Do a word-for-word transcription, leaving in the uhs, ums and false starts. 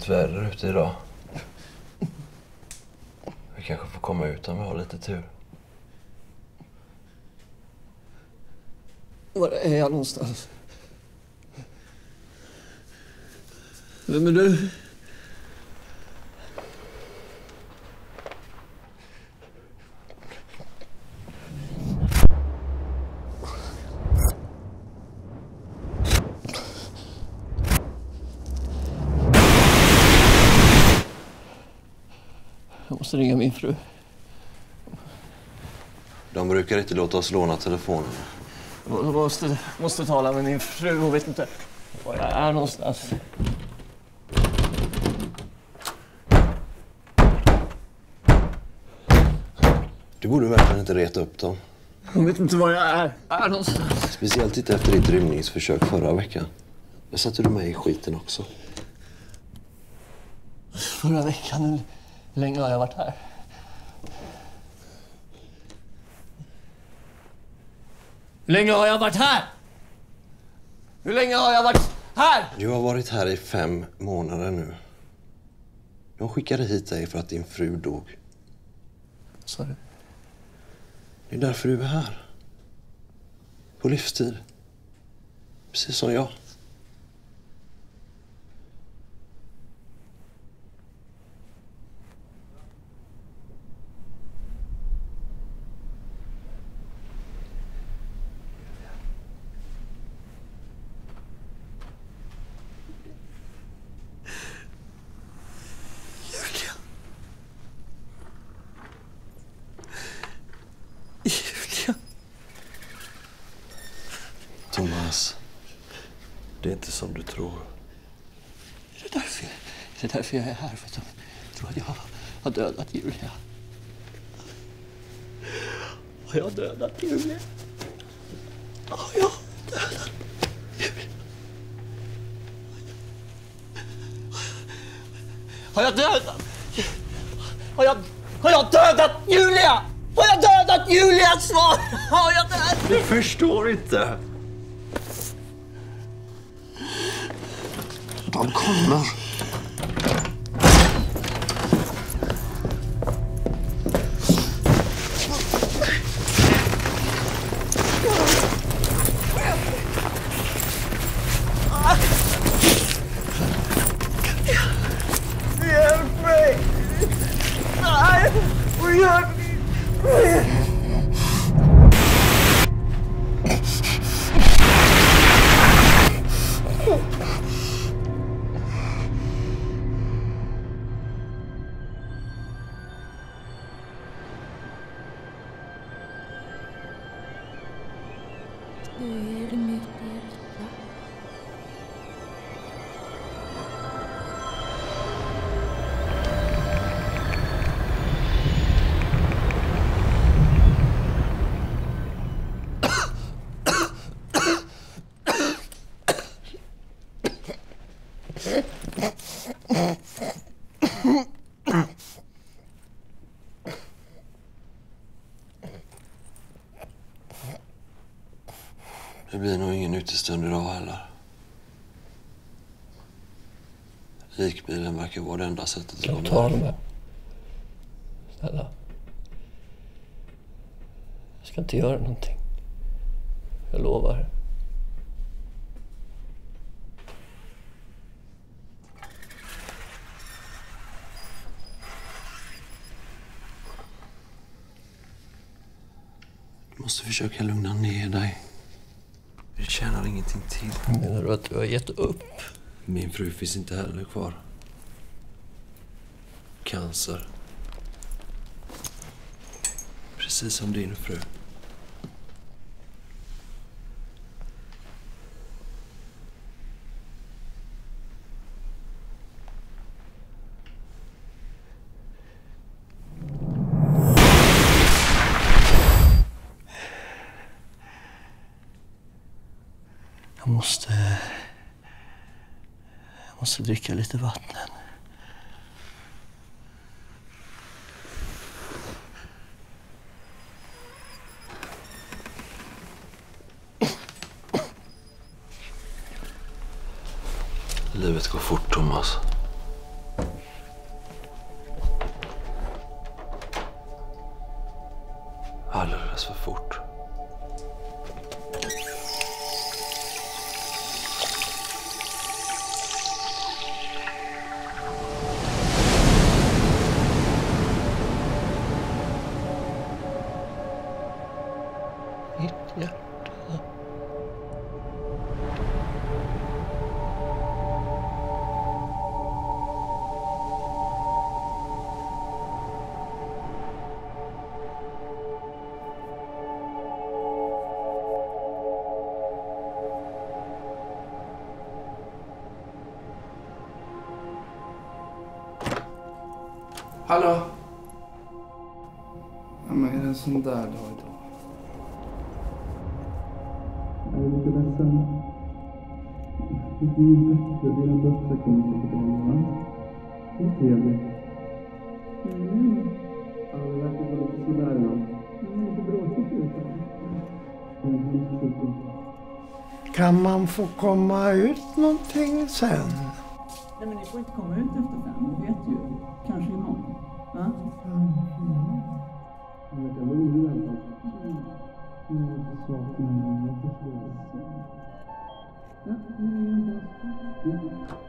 fint väder ute idag. Vi kanske får komma ut om vi har lite tur. Var är jag någonstans? Vem är du? Jag måste ringa min fru. De brukar inte låta oss låna telefonen. Jag måste, måste tala med min fru. Hon vet inte var jag är någonstans. Du borde verkligen inte reta upp dem. Hon vet inte var jag är. är någonstans. Speciellt inte efter ditt rymningsförsök förra veckan. Där satte du med i skiten också. Förra veckan? Hur länge har jag varit här? Hur länge har jag varit här? Hur länge har jag varit här? Du har varit här i fem månader nu. De skickade hit dig för att din fru dog. Vad sa du? Det är därför du är här. På livstid. Precis som jag. Thomas, det är inte som du tror. Är det därför, är det därför jag är här? För att de tror att jag har dödat Julia. Har jag dödat Julia? Har jag dödat Julia? Har jag dödat? Har jag, har jag dödat Julia? Har jag dödat Julia? Svar! Har jag dödat? Du förstår inte. De kommer. Hjälp mig! Nej! Hjälp mig! Du är mitt hjärta. Det blir nog ingen utestund idag heller. Likbilen verkar vara det enda sättet att Kan du ta dem här? Snälla. Jag ska inte göra någonting. Jag lovar. Du måste försöka lugna ner dig. Det tjänar ingenting till. Menar du att du har gett upp? Min fru finns inte heller kvar. Cancer. Precis som din fru. Jag måste... Jag måste dricka lite vatten. Livet går fort, Thomas. mitt hjärta. Hallå? Ja, men är det en sån där dag idag? Jag är lite ledsen. Det blir ju bättre. Dina döttrar kommer säkert hem, va? Det är trevligt. Mm. Ja, det verkar vara lite sådär idag. Mm, lite bråkigt ut. Kan man få komma ut någonting sen? Nej, men ni får inte komma ut efter fem, du vet ju. Kanske imorgon. Va? Mm. Jag vet, jag var ju rädd. Jag är lite svag, men jag förstår. Ja, nu är jag bara...